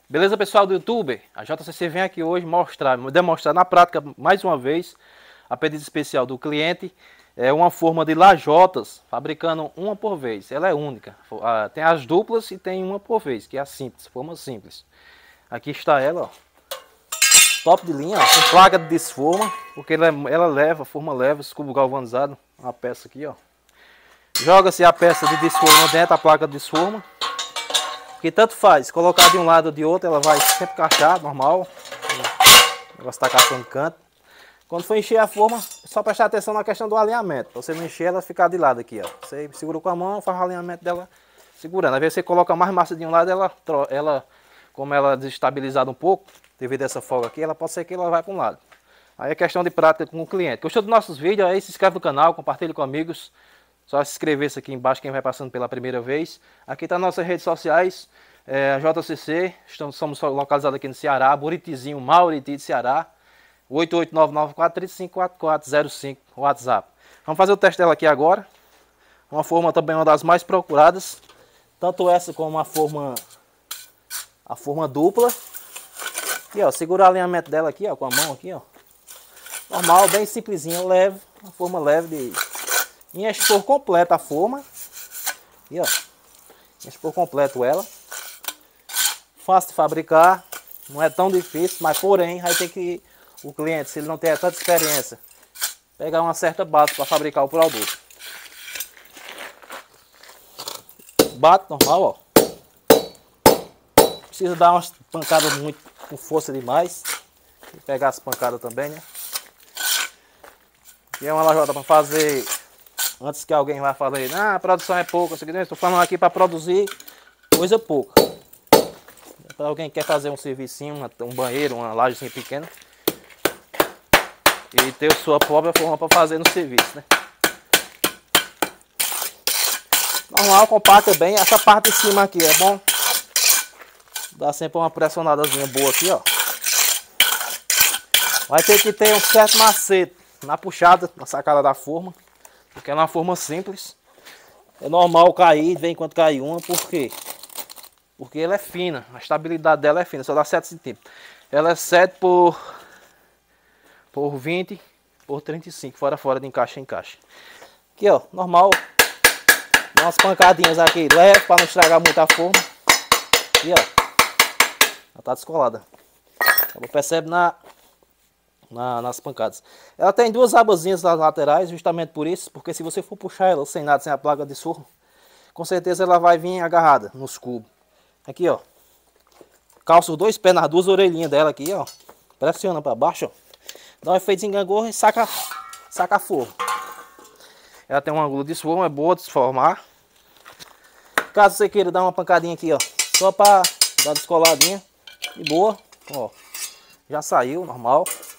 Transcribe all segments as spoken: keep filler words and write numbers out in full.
Beleza, pessoal do YouTube? A J C C vem aqui hoje mostrar, demonstrar na prática, mais uma vez, a pedido especial do cliente, é uma forma de lajotas, fabricando uma por vez. Ela é única. Tem as duplas e tem uma por vez, que é a simples, forma simples. Aqui está ela, ó. Top de linha, ó, com placa de desforma, porque ela, ela leva, forma leva, cubo galvanizado, uma peça aqui, ó. Joga-se a peça de desforma dentro, a placa de desforma. Que tanto faz, colocar de um lado ou de outro, ela vai sempre encaixar, normal. O negócio está caçando canto. Quando for encher a forma, é só prestar atenção na questão do alinhamento. Pra você não encher ela ficar de lado aqui, ó. Você segura com a mão, faz o alinhamento dela segurando. Às vezes você coloca mais massa de um lado, ela, ela como ela é desestabilizada um pouco, devido a essa folga aqui, ela pode ser que ela vai para um lado. Aí é questão de prática com o cliente. Gostou dos nossos vídeos? Aí se inscreve no canal, compartilhe com amigos. Só se inscrever-se aqui embaixo quem vai passando pela primeira vez. Aqui está nossas redes sociais, é, a J C C, estamos, somos localizados aqui no Ceará, Buritizinho, Mauriti de Ceará, oito oito nove nove quatro três cinco quatro quatro zero cinco, WhatsApp. Vamos fazer o teste dela aqui agora. Uma forma também uma das mais procuradas, tanto essa como a forma, a forma dupla. Aqui, ó, segura o alinhamento dela aqui, ó, com a mão aqui, ó. Normal, bem simplesinho, leve, uma forma leve de... Em expor completo a forma. Aqui, ó. Expor completo ela. Fácil de fabricar. Não é tão difícil, mas porém vai ter que o cliente, se ele não tem tanta experiência, pegar uma certa base para fabricar o produto. Bate normal, ó. Precisa dar umas pancadas muito com força demais. Vou pegar as pancadas também, né? Aqui é uma lajota para fazer. Antes que alguém vá falar aí, ah, a produção é pouca, estou falando aqui para produzir coisa pouca. Para alguém que quer fazer um servicinho, um banheiro, uma laje pequena, e ter a sua própria forma para fazer no serviço, né? Normal, compacta bem. Essa parte de cima aqui é bom. Dá sempre uma pressionadazinha boa aqui, ó. Vai ter que ter um certo macete na puxada, na sacada da forma. Porque é uma forma simples. É normal cair, vem enquanto cai uma, por quê? Porque ela é fina, a estabilidade dela é fina, só dá sete centímetros. Ela é sete por, por vinte por trinta e cinco, fora fora de encaixe em encaixe. Aqui, ó, normal. Dá umas pancadinhas aqui, leve para não estragar muito a forma. Aqui, ó. Ela tá descolada. Você percebe na... Na, nas pancadas. Ela tem duas abazinhas nas laterais, justamente por isso, porque se você for puxar ela sem nada, sem a placa de surro, com certeza ela vai vir agarrada nos cubos. Aqui, ó. Calça os dois pés nas duas orelhinhas dela aqui, ó. Pressiona para baixo, ó. Dá um efeito de engangorra e saca, saca fogo. Ela tem um ângulo de desformo, é boa de se formar. Caso você queira dar uma pancadinha aqui, ó, só para dar descoladinha, de boa, ó. Já saiu, normal.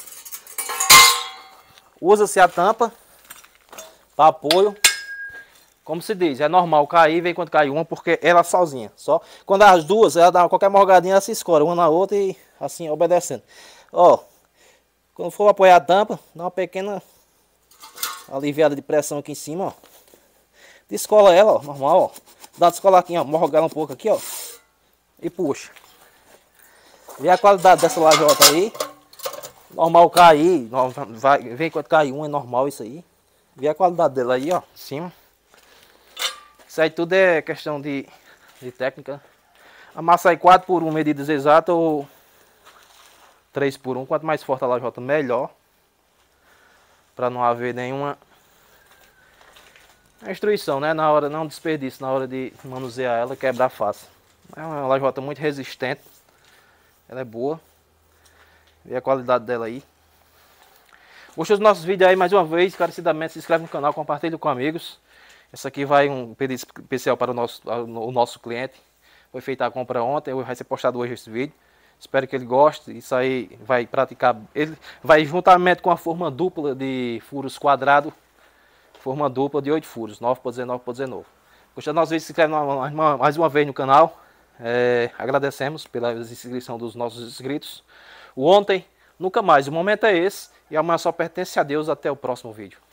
Usa-se a tampa para apoio. Como se diz, é normal cair, vem quando cai uma, porque ela sozinha. Só quando as duas, ela dá qualquer morgadinha, ela se escora uma na outra e assim obedecendo. Ó, quando for apoiar a tampa, dá uma pequena aliviada de pressão aqui em cima, ó. Descola ela, ó, normal, ó. Dá uma descoladinha, ó, morga ela um pouco aqui, ó. E puxa. Vê a qualidade dessa lajota aí. Normal cair, vai, vem quando cai um, é normal isso aí. Vê a qualidade dela aí, ó, em cima. Isso aí tudo é questão de, de técnica. A massa aí quatro por um, medidas exatas, ou três por um. Quanto mais forte a lajota, melhor. Para não haver nenhuma destruição, né? Na hora, não desperdício, na hora de manusear ela, quebrar fácil. É uma lajota muito resistente. Ela é boa. Vê a qualidade dela aí. Gostou dos nossos vídeos aí mais uma vez? Encarecidamente se inscreve no canal, compartilha com amigos. Essa aqui vai um pedido especial para o nosso, o nosso cliente. Foi feita a compra ontem, vai ser postado hoje esse vídeo. Espero que ele goste. Isso aí vai praticar. Ele vai juntamente com a forma dupla de furos quadrado. Forma dupla de oito furos, nove por dezenove por dezenove. Gostou dos nossos vídeos? Se inscreve mais uma vez no canal. É, agradecemos pela inscrição dos nossos inscritos. O ontem, nunca mais. O momento é esse. E amanhã só pertence a Deus. Até o próximo vídeo.